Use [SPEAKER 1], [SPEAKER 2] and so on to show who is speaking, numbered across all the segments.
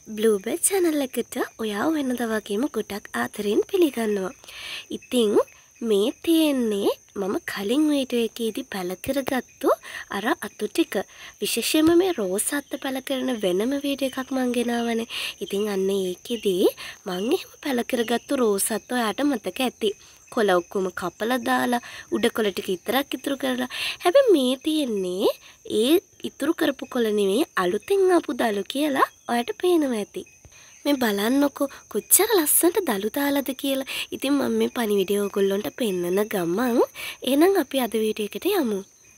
[SPEAKER 1] බ්ලූබර්ඩ් channel එකට ඔයාව වෙනද වගේම ගොඩක් ආදරෙන් පිළිගන්නවා. ඉතින් මේ තියෙන්නේ මම කලින් වීඩියෝ එකේදී පැල කරගත්තු අර අතු ටික. විශේෂයෙන්ම මේ රෝස් අත්ත පැල කරන වෙනම වීඩියෝ එකක් මං ගෙනාවනේ. ඉතින් අන්න ඒකෙදී මං එහෙම පැල කරගත්තු රෝස් අත්ත ඔයාට මතක ඇති. කොළ ඔක්කොම කපලා දාලා උඩ කොළ ටික විතරක් ඉතුරු කරලා. හැබැයි මේ තියෙන්නේ ඒ ඉතුරු කරපු කොළ නෙවෙයි අලුතෙන් ආපු දළු කියලා ඔයාට පේනවා ඇති. මේ බලන්නකො කොච්චර ලස්සනට දළු දාලාද කියලා. ඉතින් මම මේ පණිවිඩය ඔයගොල්ලන්ට පෙන්නන ගමන් එහෙනම් අපි අද වීඩියෝ එකට යමු.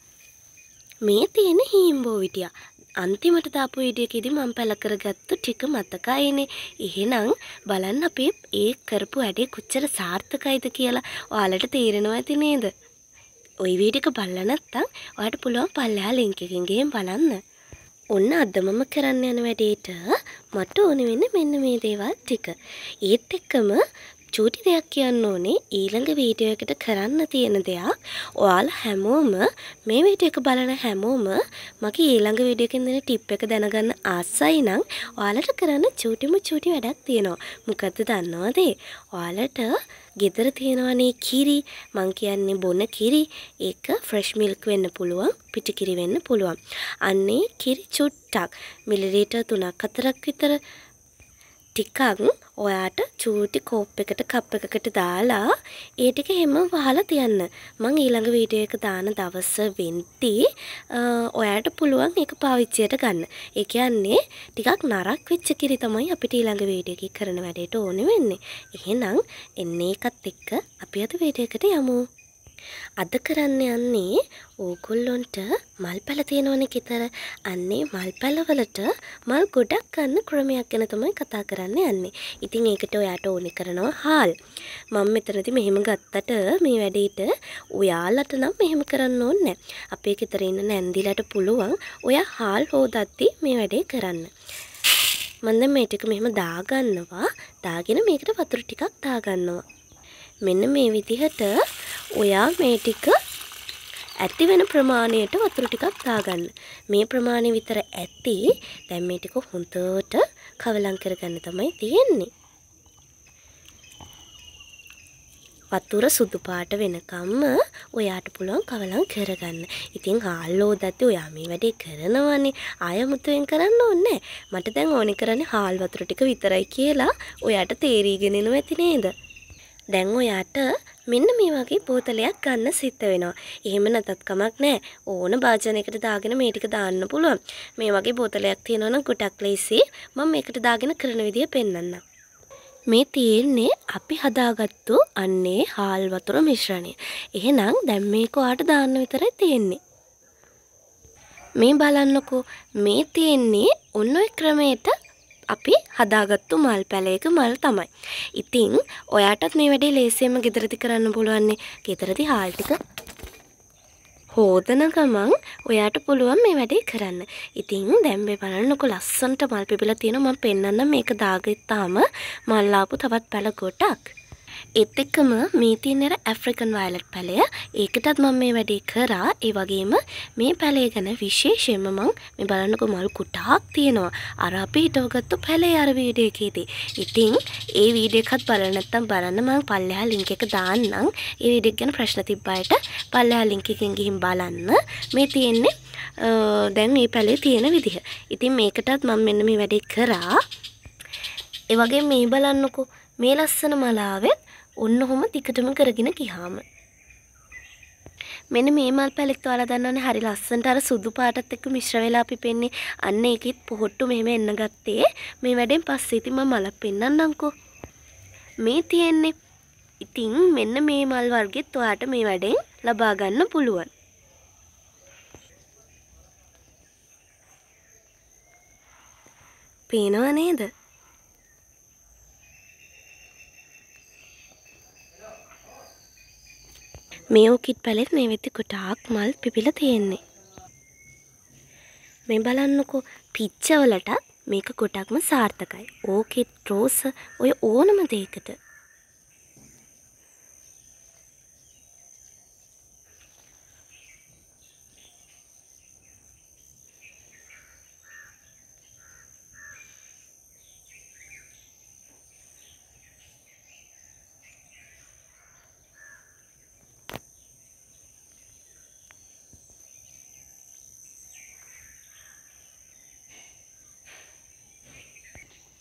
[SPEAKER 1] මේ තියෙන හීම්බෝ විටියා. අන්තිමට දාපු වීඩියෝ එකේදී මම පැල කරගත්තු ටික මතකයිනේ. එහෙනම් බලන්න අපි ඒ කරපු වැඩේ කොච්චර සාර්ථකයිද කියලා ඔයාලට තේරෙනවා ඇති නේද? ওই වීඩියෝ එක බලලා නැත්නම් ඔයාලට පුළුවන් පල්ලෙහා ලින්ක් එකකින් ගිහින් බලන්න. ඔන්න අද මම කරන්න යන වැඩේට මට ඕන වෙන්නේ මෙන්න මේ දේවල් ටික. ඒත් එක්කම චූටි දෙයක් කියන්න ඕනේ ඊළඟ වීඩියෝ එකට කරන්න තියෙන දෙයක්. ඔයාලා හැමෝම මේ වීඩියෝ එක බලන හැමෝම මගේ ඊළඟ වීඩියෝ එකෙන් දෙන ටිප් එක දැනගන්න ආසයි නම් ඔයාලට කරන්න චූටි වැඩක් තියෙනවා. මොකද්ද දන්නවද? ඔයාලට ගෙදර තියෙනවනේ කිරි, මං කියන්නේ බොන කිරි. ඒක ෆ්‍රෙෂ් මිල්ක් වෙන්න පුළුවන්, පිටි කිරි වෙන්න පුළුවන්. අන්නේ කිරි චුට්ටක් මිලිලීටර් 3-4ක් විතර ටිකක් ඔයාට චූටි කෝප් එකට කප් එකකට දාලා ඒ ටික හැම වහලා තියන්න. මං ඊළඟ වීඩියෝ එක දාන දවස වෙන්ටි ඔයාට පුළුවන් ඒක පාවිච්චියට ගන්න. ඒ කියන්නේ ටිකක් නරක් වෙච්ච කිරි තමයි අපිට ඊළඟ වීඩියෝ එකේ කරන වැඩේට ඕනේ වෙන්නේ. එහෙනම් එන්නේ එකත් එක්ක අපි අද වීඩියෝ එකට යමු. අද කරන්න යන්නේ ඕගොල්ලොන්ට මල් පැල තියෙනවනේ ගෙදර. අන්නේ මල් පැල වලට මල් ගොඩක් ගන්න ක්‍රමයක් ගැන තමයි කතා කරන්න යන්නේ. ඉතින් ඒකට ඔයාට ඕනේ කරනවා හාල්. මම මෙතනදී මෙහෙම ගත්තට මේ වැඩේට ඔයාලට නම් මෙහෙම කරන්න ඕනේ නැහැ. අපේ ගෙදර ඉන්න නැන්දිලට පුළුවන් ඔයා හාල් හොදද්දි මේ වැඩේ කරන්න. මම දැන් මේ ටික මෙහෙම දාගන්නවා. දාගෙන මේකට වතුර ටිකක් දාගන්නවා. මෙන්න මේ විදිහට ඔයා මේ ටික ඇති වෙන ප්‍රමාණයට වතුර ටිකක් දාගන්න. මේ ප්‍රමාණය විතර ඇති. දැන් මේ ටික හොඳට කවලම් කරගන්න තමයි තියෙන්නේ. වතුර සුදු පාට වෙනකම්ම ඔයාට පුළුවන් කවලම් කරගන්න. ඉතින් හාල් හොදද්දී ඔයා මේ වැඩේ කරනවනේ. ආය මුතුවෙන් කරන්න ඕනේ නැහැ. මට දැන් ඕනේ කරන්නේ හාල් වතුර ටික විතරයි කියලා ඔයාට තේරීගෙන එනවා ඇති නේද? දැන් ඔයාට මෙන්න මේ වගේ බෝතලයක් ගන්න සිද්ධ වෙනවා. එහෙම නැතත් කමක් නැහැ. ඕන භාජනයකට දාගෙන මේ ටික දාන්න පුළුවන්. මේ වගේ බෝතලයක් තියෙනවා නම් ගොඩක් ලේසි. මම මේකට දාගෙන කරන විදිය පෙන්නන්නම්. මේ තියෙන්නේ අපි හදාගත්තු අන්නේ හාල් වතුර මිශ්‍රණය. එහෙනම් දැන් මේක ඔයාට දාන්න විතරයි තියෙන්නේ. මේ බලන්නකෝ මේ තියෙන්නේ ඔන්න ඔය ක්‍රමයට අපි හදාගත්තු මල් පැලයක මල් තමයි. ඉතින් ඔයාටත් මේ වැඩේ ලේසියෙන්ම ගෙදරදී කරන්න පුළුවන්. ගෙදරදී හාල් ටික හොදන ගමන් ඔයාට පුළුවන් මේ වැඩේ කරන්න. ඉතින් දැන් මේ බලන්නකො ලස්සනට මල් පිපිලා තියෙනවා. මම පෙන්නන්නම් මේක දාගත්තාම මල් ආපු තවත් පැල ගොඩක්. ඒත් එක්කම මේ තියෙන ඇෆ්‍රිකන් වයලට් පැලය. ඒකටත් මම මේ වැඩේ කරා. ඒ වගේම මේ පැලය ගැන විශේෂයෙන්ම මම මේ බලන්නකො මල් කුටාක් තියෙනවා. අර අපි හිටවගත්තු පැලේ අර වීඩියෝ එකේදී. ඉතින් ඒ වීඩියෝ එකත් බලන්න නැත්නම් බලන්න මම පල්ලෙහා ලින්ක් එක දාන්නම්. ඒ වීඩියෝ එක ගැන ප්‍රශ්න තිබ්බ අයට පල්ලෙහා ලින්ක් එකෙන් ගිහින් බලන්න. මේ තියෙන්නේ දැන් මේ පැලේ තියෙන විදිහ. ඉතින් මේකටත් මම මෙන්න මේ වැඩේ කරා. ඒ වගේ මේ බලන්නකො මේ ලස්සන මලාවෙත් ඔන්න ඔහොම දිගටම කරගෙන ගියාම මෙන්න මේ මල් පැලෙත් ඔයාලා දන්නවනේ හරි ලස්සනට අර සුදු පාටත් එක්ක මිශ්‍ර වෙලා පිපෙන්නේ. අන්න ඒකෙත් පොහොට්ටු මෙහෙම එන්න ගත්තේ මේ වැඩෙන් පස්සේ. ඉතින් මම මලක් පෙන්නන්නම්කෝ. මේ තියෙන්නේ. ඉතින් මෙන්න මේ මල් වර්ගෙත් ඔයාට මේ වැඩෙන් ලබා ගන්න පුළුවන්. පේනව නේද? මේ ඕකිඩ් පැලෙත් මේ වෙද්දි ගොඩාක් මල් පිපිලා තියෙන්නේ. මේ බලන්නකෝ පිච්චවලටත් මේක ගොඩක්ම සාර්ථකයි. ඕකිඩ් රෝස ඔය ඕනම දෙයකට.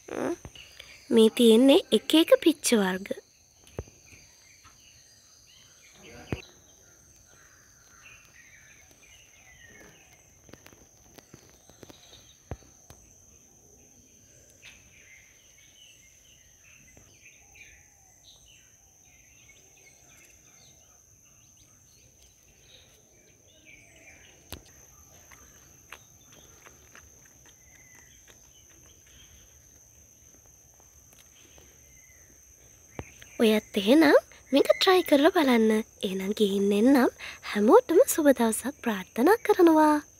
[SPEAKER 1] මේ තියෙන්නේ එක එක පිච්ච වර්ග. ඔයත් එහෙනම් මේක try කරලා බලන්න. එහෙනම් ගිහින් එන්නම්. හැමෝටම සුබ දවසක් ප්‍රාර්ථනා කරනවා.